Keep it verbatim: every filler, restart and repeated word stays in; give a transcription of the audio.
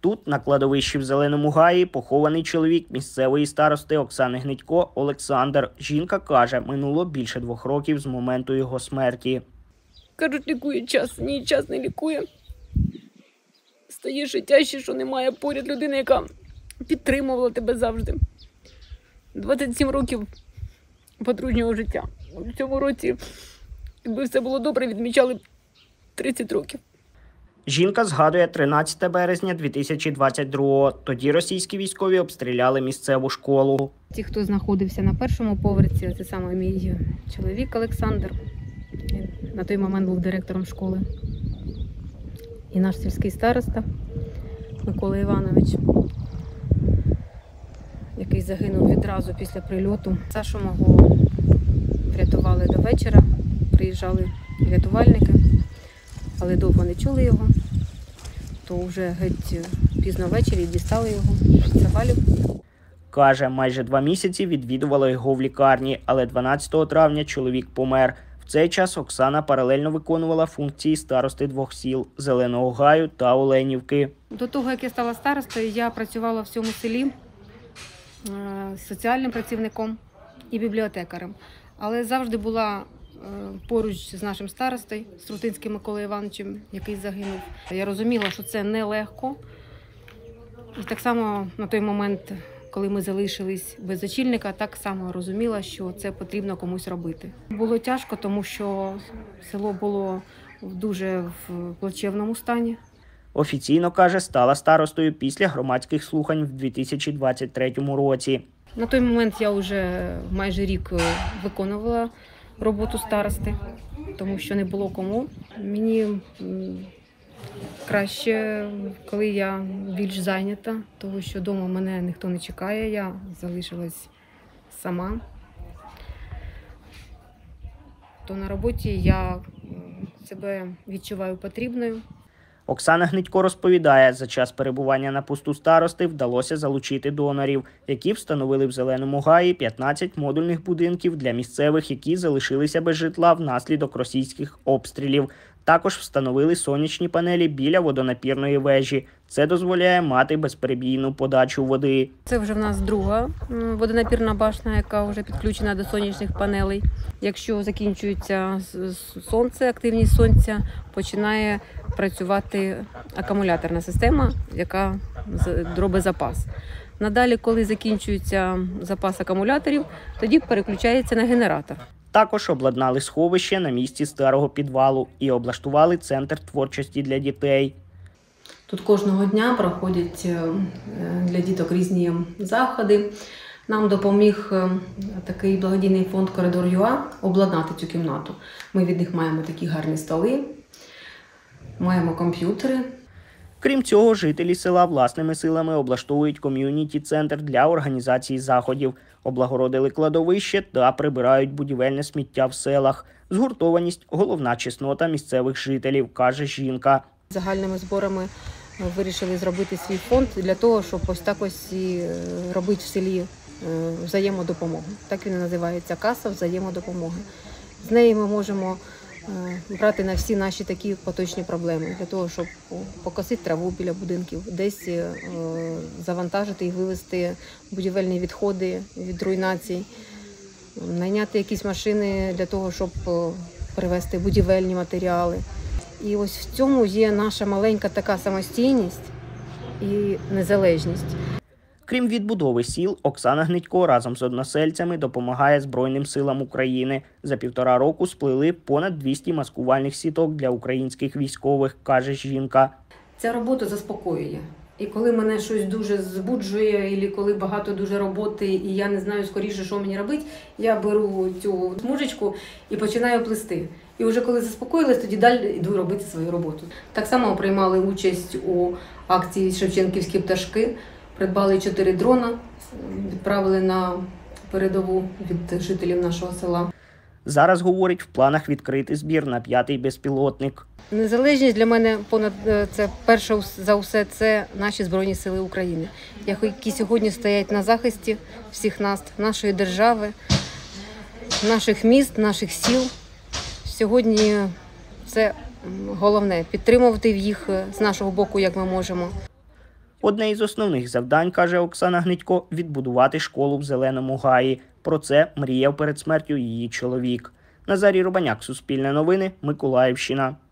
Тут, на кладовищі в Зеленому Гаї, похований чоловік місцевої старости Оксани Гнитько Олександр. Жінка каже, минуло більше двох років з моменту його смерті. Кажуть, лікує час. Ні, час не лікує. Стає ще тяжче, що немає поряд людини, яка підтримувала тебе завжди. двадцять сім років подружнього життя. У цьому році, якби все було добре, відмічали тридцять років. Жінка згадує тринадцяте березня дві тисячі двадцять другого. Тоді російські військові обстріляли місцеву школу. Ті, хто знаходився на першому поверсі, це саме мій чоловік Олександр. На той момент був директором школи. І наш сільський староста Микола Іванович, який загинув відразу після прильоту. Сашу мого врятували до вечора, приїжджали рятувальники, але довго не чули його, то вже геть пізно ввечері дістали його в Цагалів. Каже, майже два місяці відвідувала його в лікарні, але дванадцятого травня чоловік помер. В цей час Оксана паралельно виконувала функції старости двох сіл – Зеленого Гаю та Оленівки. До того, як я стала старостою, я працювала в цьому селі соціальним працівником і бібліотекарем. Але завжди була поруч з нашим старостою, Струтинським Миколою Івановичем, який загинув. Я розуміла, що це нелегко. І так само на той момент, коли ми залишились без очільника, так само розуміла, що це потрібно комусь робити. Було тяжко, тому що село було дуже в плачевному стані. Офіційно, каже, стала старостою після громадських слухань в дві тисячі двадцять третьому році. На той момент я вже майже рік виконувала роботу старости, тому що не було кому. Мені краще, коли я більш зайнята, тому що вдома мене ніхто не чекає, я залишилась сама. То на роботі я себе відчуваю потрібною. Оксана Гнитько розповідає, за час перебування на посту старости вдалося залучити донорів, які встановили в Зеленому Гаї п'ятнадцять модульних будинків для місцевих, які залишилися без житла внаслідок російських обстрілів. Також встановили сонячні панелі біля водонапірної вежі. Це дозволяє мати безперебійну подачу води. Це вже в нас друга водонапірна башня, яка вже підключена до сонячних панелей. Якщо закінчується сонце, активність сонця, починає працювати акумуляторна система, яка робить запас. Надалі, коли закінчується запас акумуляторів, тоді переключається на генератор. Також обладнали сховище на місці старого підвалу і облаштували центр творчості для дітей. Тут кожного дня проходять для діток різні заходи. Нам допоміг такий благодійний фонд «Коридор ю а» обладнати цю кімнату. Ми від них маємо такі гарні столи, маємо комп'ютери. Крім цього, жителі села власними силами облаштовують ком'юніті-центр для організації заходів, облагородили кладовище та прибирають будівельне сміття в селах. Згуртованість – головна чеснота місцевих жителів, каже жінка. Загальними зборами вирішили зробити свій фонд для того, щоб ось так ось і робити в селі взаємодопомогу. Так він і називається – каса взаємодопомоги. З неї ми можемо брати на всі наші такі поточні проблеми, для того, щоб покосити траву біля будинків, десь завантажити і вивезти будівельні відходи від руйнацій, найняти якісь машини для того, щоб привезти будівельні матеріали. І ось в цьому є наша маленька така самостійність і незалежність. Крім відбудови сіл, Оксана Гнитько разом з односельцями допомагає Збройним силам України. За півтора року сплели понад двісті маскувальних сіток для українських військових, каже жінка. Ця робота заспокоює. І коли мене щось дуже збуджує, або коли багато дуже роботи, і я не знаю скоріше, що мені робити, я беру цю смужечку і починаю плести. І вже коли заспокоїлась, тоді далі йду робити свою роботу. Так само приймали участь у акції «Шевченківські пташки». Придбали чотири дрона, відправили на передову від жителів нашого села. Зараз, говорить, в планах відкрити збір на п'ятий безпілотник. Незалежність для мене понад це перше за все це наші Збройні сили України, які сьогодні стоять на захисті всіх нас, нашої держави, наших міст, наших сіл. Сьогодні це головне – підтримувати їх з нашого боку, як ми можемо. Одне із основних завдань, каже Оксана Гнитько, відбудувати школу в Зеленому Гаї. Про це мріяв перед смертю її чоловік. Назарій Рубаняк, Суспільне новини, Миколаївщина.